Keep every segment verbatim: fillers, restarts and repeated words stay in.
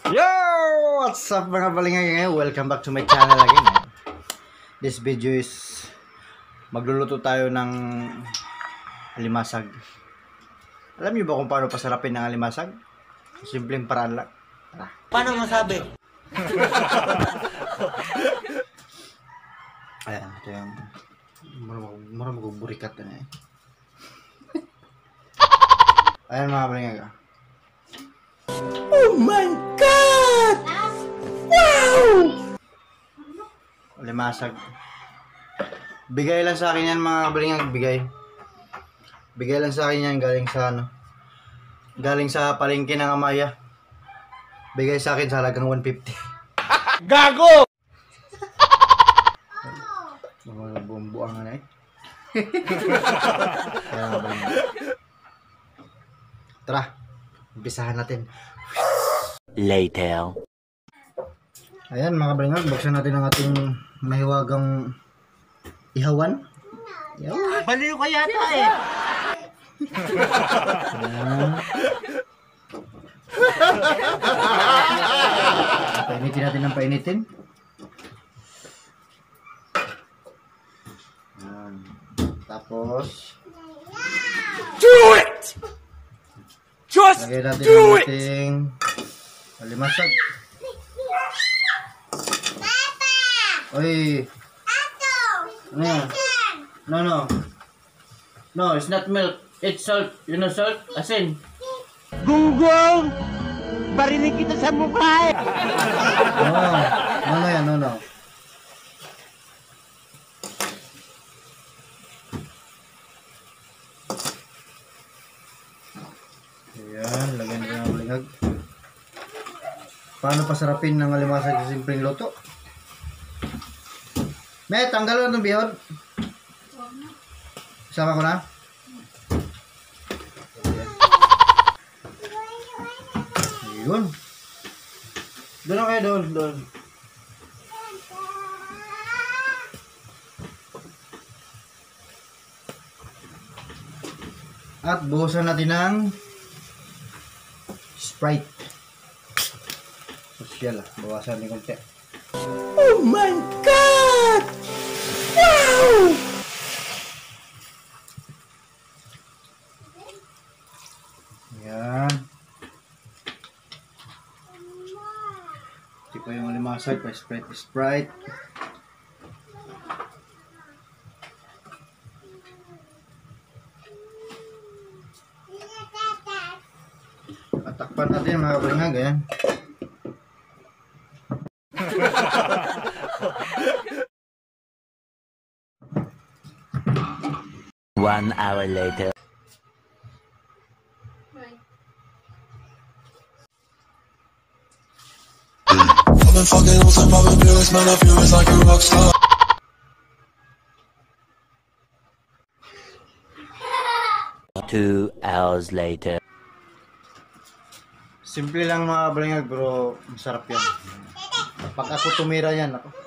Yo! What's up mga balingay ngayon? Welcome back to my channel again. This video is magluluto tayo ng alimasag. Alam niyo ba kung paano pasarapin ng alimasag? Simpleng paraan lang. Tara. Paano masabi? Ayan, ito yung marang magburikat na eh. Ayan mga balingay. Oh my God! Wow! Alimasag. Bigay lang sa akin yan mga balingag, bigay. Bigay lang sa akin yan galing sa ano. Galing sa palengke ng Amaya. Bigay sa akin sa halagang one fifty. Gago! Mga bumbuang na eh. Kaya nga balingag. Tara, umpisahan natin. Later. Ayan mga balingag, buksan natin ang ating mahiwagang ihawan. Ihawan. Baliw ka yata eh. Ayan. Painitin natin ng painitin. Ayan. Tapos Do it! Just lagay natin do ang it! ating alimasag. Oy. Ano yan? No, no. No, it's not milk. It's salt. You know salt? Asin. Gunggong! Barinig kita sa mukha eh! No. No, no yan. No, no. Ayan. Lagyan natin ang balingag. Paano pasarapin ng alimasag sa simpleng luto? May, tanggal na itong bihon. Sama ko na. Ayun. Doon ako kayo, doon, doon. At buhusan natin ng Sprite. Sosyal ah, bawasan din konti. Oh my God! Wow! Ayan. Ito po yung alimasag, pa Sprite, Sprite. At takpan natin mga balingag, ayan. One hour later. I've been fucking on some poppin' pills, man, I feel it's like a rock star. Two hours later. Simple lang mga balingag, pero masarap yan. Pag ako tumira yan, ako.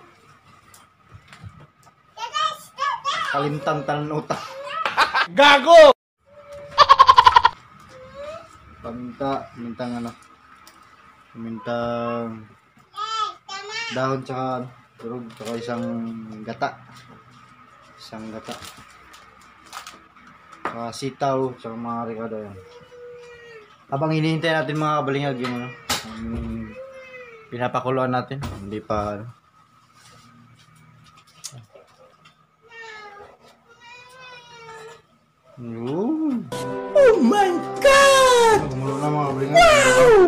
Kalimtan tanan utak. Gago! Paminta, pamintang ano. Pamintang dahon tsaka turog, tsaka isang gata. Isang gata. Tsaka sitaw, tsaka mga ricado yan. Habang hinihintay natin mga kabalingag yung ano, um, pinapakuluan natin, hindi pa ano. Ooh. Oh my God! Gumulo na mga kabalingag. Wow!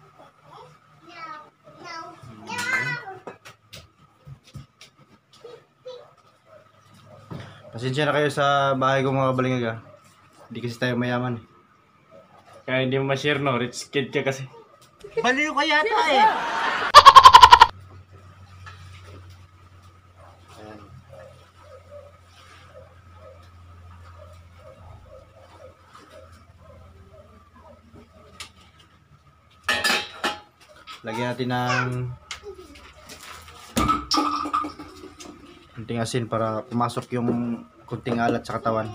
Pasensya na kayo sa bahay ko mga kabalingag ah. Hindi kasi tayo mayaman. Kaya hindi mo ma-share no, rich kid ka kasi. Baliw ka yata eh! Ayan. Lagyan natin ng kunting asin para pumasok yung kunting alat sa katawan.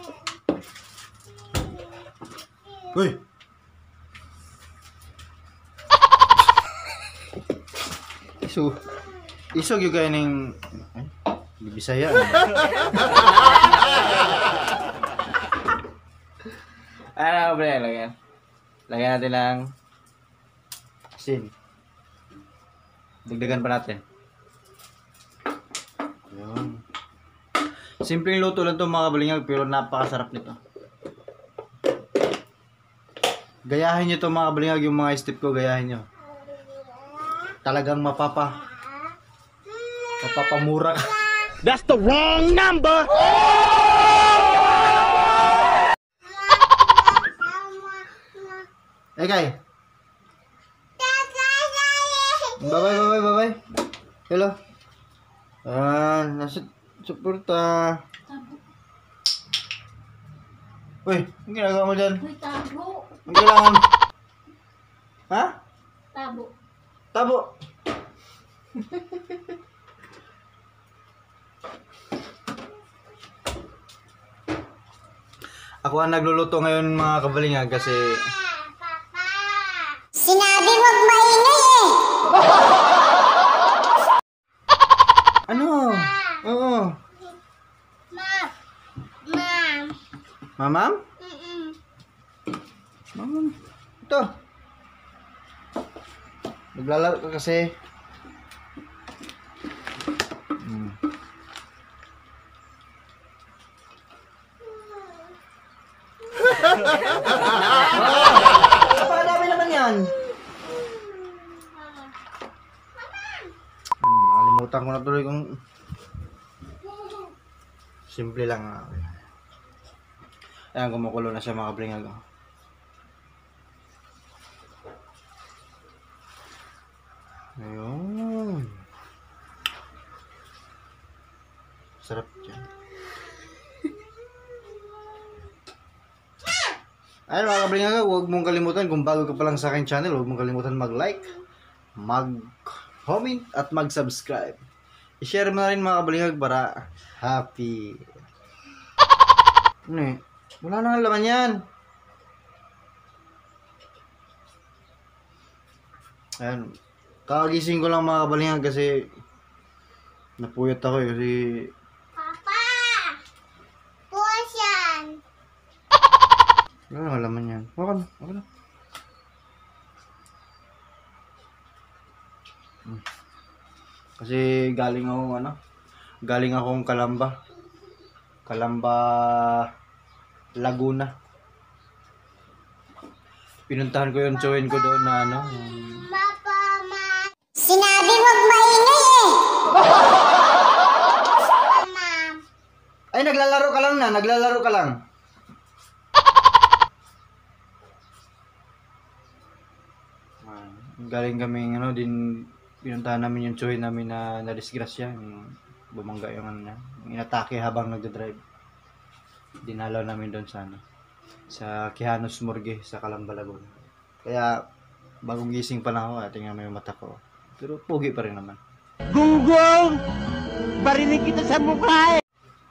Uy! isu. Isog yung kaya ng... Ay, di Bisaya. Ano ba yan? Lagyan. Lagyan natin ng asin. Dagdagan pa natin. Yun. Simpleng luto lang ito mga kabalingag, pero napakasarap nito. Gayahin nyo ito mga kabalingag, yung mga step ko, gayahin nyo. Talagang mapapa mapapamura ka. That's the wrong number! Eh kay. Bye bye bye bye bye bye. Hello. Ah, nasa suporta. Uy, ang ginagawa mo dyan? Uy, tabo. Ang kailangan. Ha? Tabo. Tabo. Ako ang nagluluto ngayon mga kabalingag kasi Sinabi wag maingay eh. ano? Oo. Ma. Ma'am. Mamam? Mm-mm. Mamam. Ito. Naglalaro ka kasi. Hmm. Napakadami naman yan. Hmm, nakalimutan ko na tuloy kung simple lang. ah. Ayan, kumukulo na siya mga kablingag. Ayun. Sarap dyan. Ayun mga kablingag, huwag mong kalimutan kung bago ka pa lang sa aking channel, huwag mong kalimutan mag-like, mag-comment at mag-subscribe. I-share mo na rin mga kablingag para happy. Ano eh? Wala na nga laman yan. Ayan. Kakagising ko lang mga kabalingag kasi napuyat ako eh kasi Papa. Puwas yan. wala na nga laman yan. Wala na. Wala na. Hmm. Kasi galing ako ano? Galing akong Kalamba. Kalamba Laguna. Pinuntahan ko yung chowin ko doon na ano. yung- Papa, ma. Sinabi wag maingay eh. Ma'am. Ay, naglalaro ka lang na. Naglalaro ka lang. Ah, galing kami, ano, din, pinuntahan namin yung chowin namin na na-disgrasya. Yung bumangga yung ano niya. Yung inatake habang nagdadrive. Dinalaw namin doon sa ano. Sa Kihanos Morgue sa Calamba, Laguna. Kaya, bagong gising pa lang ako, ah, tingnan mo yung mata ko. Pero pugi pa rin naman. Gunggong! Barinig kita sa mukha eh!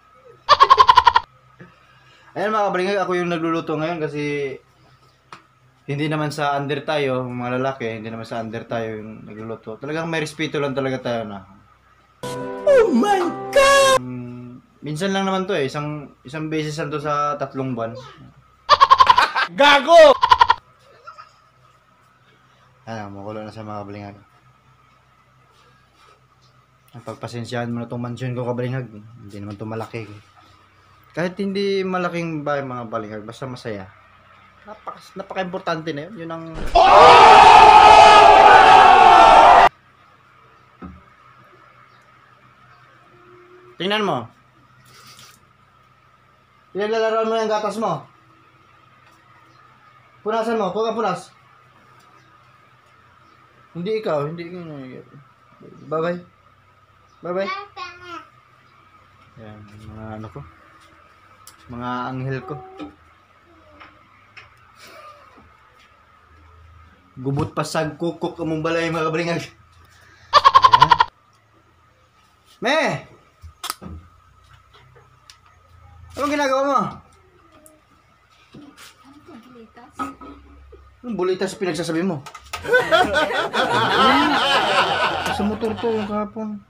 Ayan mga kabalingag, ako yung nagluluto ngayon kasi hindi naman sa under tayo, mga lalaki, hindi naman sa under tayo yung nagluluto. Talagang may respeto lang talaga tayo na. Oh my God! Um, minsan lang naman to eh, isang isang beses lang to sa tatlong buwan. Gago! Ayan, makulo na sa mga kabalingag. Ang pagpasensyahan mo na itong mansyon ko kabalingag, hindi naman to malaki. Kahit hindi malaking bahay mga kabalingag, basta masaya. Napaka, napaka-importante na yun. Yun ang... Tingnan mo. Pinaglalarawan mo yung gatas mo. Punasan mo. Huwag ka punas. Hindi ikaw. Hindi ikaw. Bye-bye. Bye-bye. Yan. Mga ano ko. Mga anghel ko. Gubot pasag kukuk among balay mga kabalingag. Me! Anong ginagawa mo? Anong bulitas pinagsasabi mo? Sa motor to yung kahapon.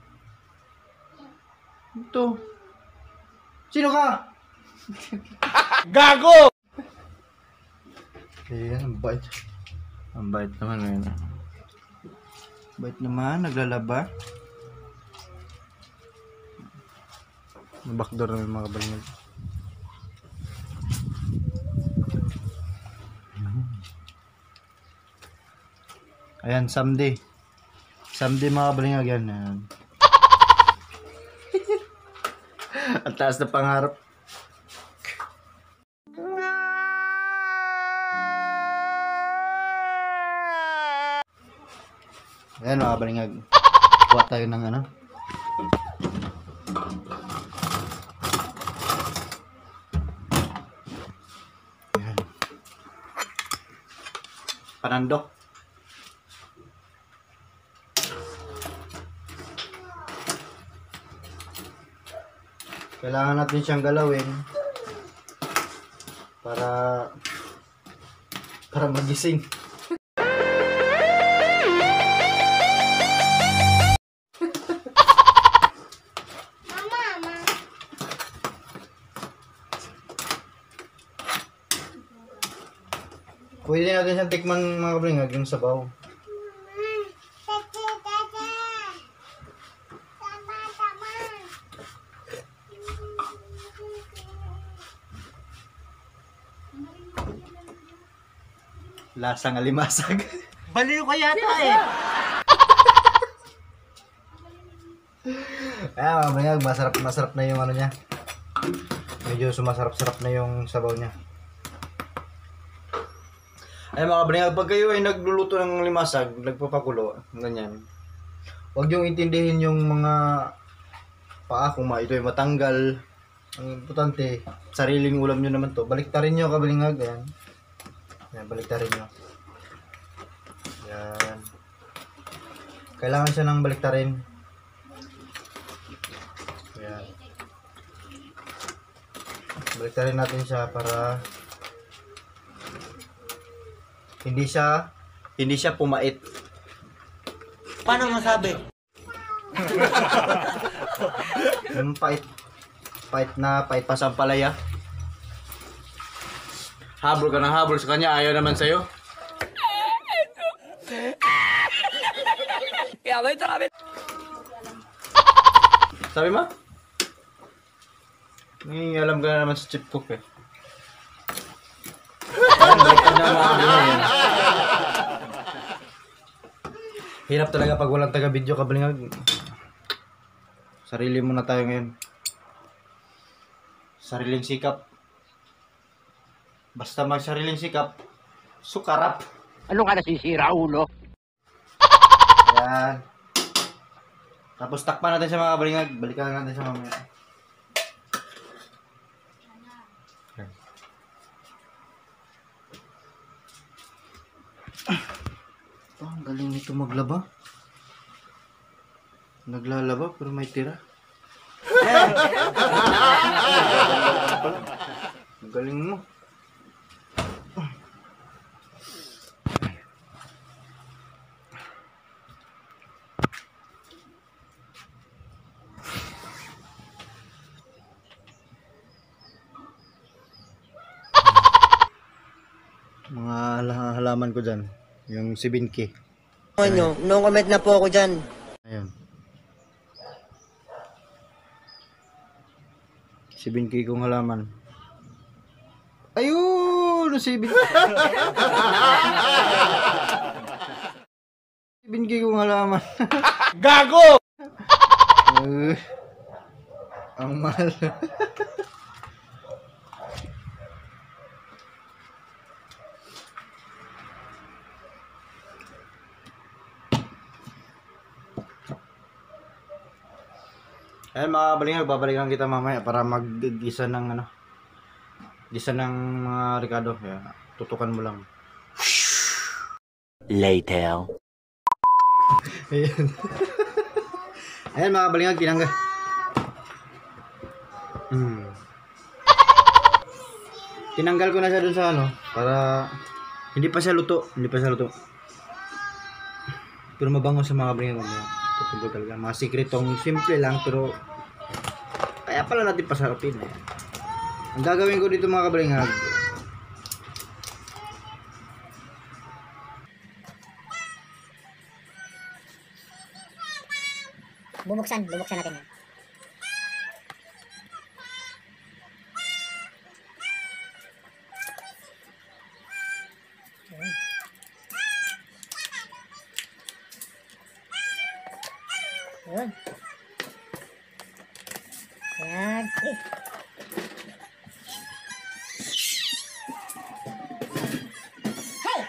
Ito. Sino ka? Gago! Ayan, ang bait. Ang bait naman ngayon. Bait naman, naglalaba. Backdoor na yung mga kabalingag. Ayan, someday. Someday mga kabalingag yan. Ayan. Ang taas na pangarap. Ayan mga kabalingag. Kuha tayo ng ano. Ayan. Panandok. Kailangan natin siyang galawin para para magising. Pwede natin siyang tikman mga kablingag yung sabaw. Lasang alimasag. Baliw ka yata eh. Kaya mga kablingag, masarap masarap na yung ano niya. Medyo sumasarap-sarap na yung sabaw niya. Ay mga kablingag, pag kayo ay nagluluto ng limasag, nagpapakulo, ganyan. Huwag yung intindihin yung mga paa kung ma ito ay matanggal. Ang importante, sariling ulam nyo naman to. Baliktarin nyo kablingag, yan. Yan, baliktarin nyo. Yan. Kailangan siya ng baliktarin. Yan. Baliktarin natin siya para hindi siya hindi siya pumait. Paano masabi? Yung pait pait na pait pa sa palaya. Habol ka ng habol sa kanya, ayaw naman sa'yo. Sabi mo? Nangingialam ka na naman sa chip cook eh. Baliktad na mga kablingag yan. Hirap talaga pag walang taga-video kablingag. Sarili muna tayo ngayon. Sariling sikap. Basta mag sariling sikap, sukarap. Ano ka nasisira, ulo? Ayan. Tapos takpan natin sa mga kablingag. Balikan natin sa mamaya. Oh, ang galing nito maglaba. Naglalaba pero may tira. Ang galing mo. Mga hala- halaman ko dyan. Yung seven K. Ano, no comment na po ako dyan. Ayun. seven K kong halaman. Ayun! seven K. seven K kong halaman. Gago! Uh, ang mahal. Ayan mga kabalingag, babalikan kita mamaya para mag-gisa ng ano, gisa ng mga Ricardo. Kaya tutukan mo lang. Later. Ayan. Ayan mga kabalingag, tinanggal. Hmm. Tinanggal ko na siya dun sa ano, para hindi pa siya luto, hindi pa siya luto. Pero mabango sa mga kabalingag mamaya. Putol talaga. Mga sikretong simple lang pero kaya pala natin pasarapin eh. Ang gagawin ko dito mga kabalingag, Bubuksan, bubuksan natin yan. Yun. Yan. Eh. Hey!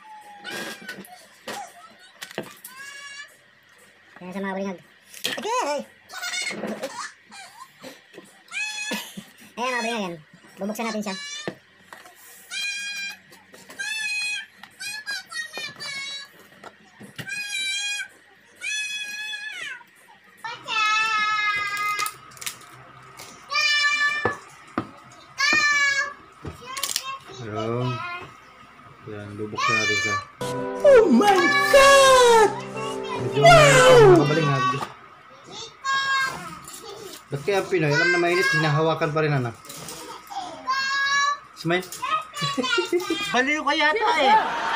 Yan sa mga balingag. Okay! Ayan mga balingag yan. Bubuksan natin siya. ayun. Yan, bubuksan natin siya. Oh my God! Medyo mainit mga kabalingag. Ba't kaya Pinoy? Alam na mainit, hinahawakan pa rin anak. Smile. Baliw ka yata eh.